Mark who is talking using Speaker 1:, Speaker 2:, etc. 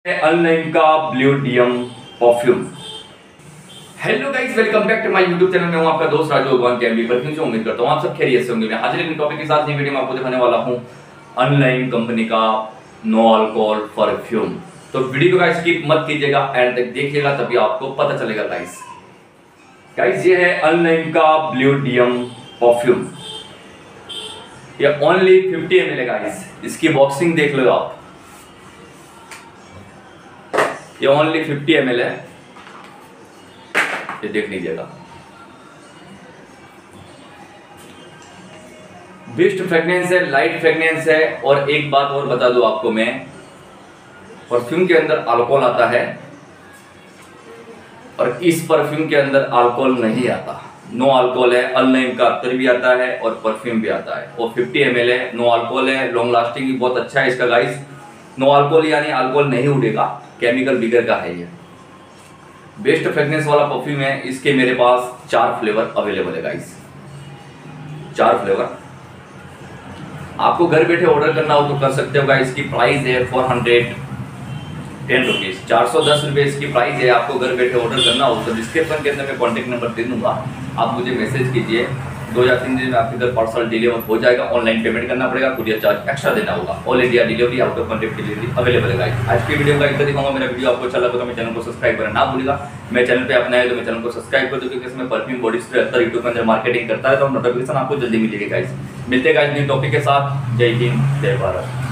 Speaker 1: Online का ब्लूडियम perfume. Hello guys, welcome back to my YouTube channel में हूं आपका दोस्त राजू भगवान कैम्बी परफ्यूम से। उम्मीद करता हूं आप सब खैरियत से होंगे। मैं आज एक टॉपिक के साथ नई वीडियो में आपको दिखाने वाला हूं अनलाइन कंपनी का नो अल्कोहल परफ्यूम। तो वीडियो को गाइस स्किप मत कीजिएगा, एंड तक देखिएगा तभी आपको पता चलेगा। गाइस ये है अनलाइन का ब्लूडियम परफ्यूम। ये ओनली 50 ml है गाइस। इसकी बॉक्सिंग देख लो आप, ये ओनली 50 ml है, ये देख लीजिएगा। बेस्ट फ्रेग्रेंस है, लाइट फ्रेग्रेंस है। और एक बात और बता दूं आपको मैं, परफ्यूम के अंदर अल्कोहल आता है और इस परफ्यूम के अंदर अल्कोहल नहीं आता। नो अल्कोहल है। अनलाइन का अत्तर भी आता है और परफ्यूम भी आता है। और 50 ml है, नो अल्कोहल है, लॉन्ग लास्टिंग भी बहुत अच्छा है इसका गाइस। नो अल्कोहल यानी अल्कोहल नहीं उड़ेगा, केमिकल बिगर का है ये। बेस्ट फ्रेग्रेंस वाला परफ्यूम है। इसके मेरे पास 4 फ्लेवर अवेलेबल है गाइस, 4 फ्लेवर। आपको घर बैठे ऑर्डर करना हो तो कर सकते हो गाइस। इसकी प्राइस है 410 रुपीज, 410 रुपये इसकी प्राइस है। आपको घर बैठे ऑर्डर करना हो तो डिस्क्रिप्शन के अंदर मैं कॉन्टेक्ट नंबर दे दूंगा, आप मुझे मैसेज कीजिए। 2 या 3 दिन में आपके घर पार्सल डिलीवर हो जाएगा। ऑनलाइन पेमेंट करना पड़ेगा, कुरियर चार्ज एक्स्ट्रा देना होगा। All India delivery, out of country delivery available है गाइस। आज की वीडियो का इतना दिखाऊंगा। मेरा वीडियो आपको अच्छा लगा तो मेरे चैनल को सब्सक्राइब करना ना भूलिएगा। मेरे चैनल पे आप नए हो तो मेरे चैनल को सब्सक्राइब कर दो, क्योंकि इसमें परफ्यूम बॉडी स्प्रे अत्तर यूट्यूब के अंदर मार्केटिंग करता है, तो नोटिफिकेशन आपको जल्दी मिलेगी गाइस। मिलते हैं गाइस न्यू टॉपिक के साथ। जय हिंद, जय भारत।